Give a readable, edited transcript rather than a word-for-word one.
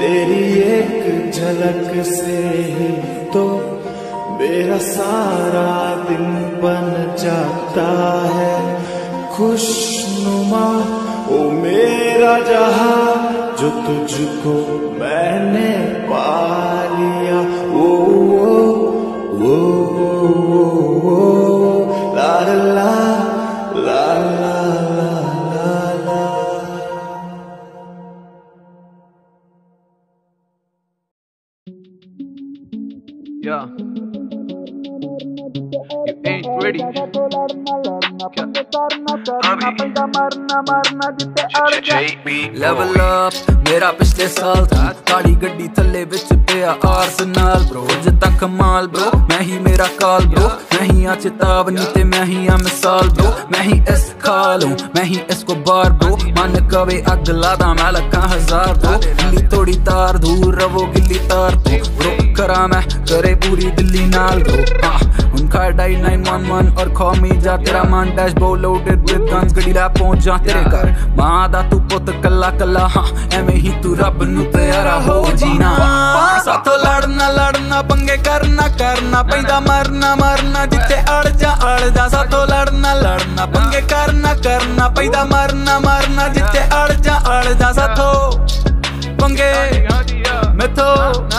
तेरी एक झलक से ही तो मेरा सारा दिन बन जाता है खुशनुमा। ओ मेरा जहां जो तुझको मैंने पा लिया। ओ ओ ओ ला ला ला ला ला ला। Yeah, you ain't ready. Level up मेरा पिछले साल था काली गड्डी थल्ले विच पिया आर्सेनल ब्रो जिता कमाल ब्रो मैं ही मेरा काल ब्रो मैं ही आ चेतावनी ते मैं ही आ मिसाल ब्रो मैं ही इस खाल हूँ मैं ही इसको बार ब्रो मन कवे अग लादा मैं लखा हजार ब्रो गिल्ली थोड़ी तार दूर रवो गिल्ली तार तो ब्रो करा मैं करे पूरी दिल्ली नाल ब्रो उनका डाई 911 और कॉल मी जा तेरा मन डैशबोर्ड लोडेड विद गन्स गड्डी ला पहुंच जा तेरे घर मां दा तू पुत कल्ला कल्ला हाँ एवें ही तू रब नू प्यारा हो जीना साथों लड़ना पंगे करना पैदा मरना जिथे अड़ जा साथों लड़ना पंगे करना पैदा मरना जिथे अड़ जा साथों पंगे मैं तो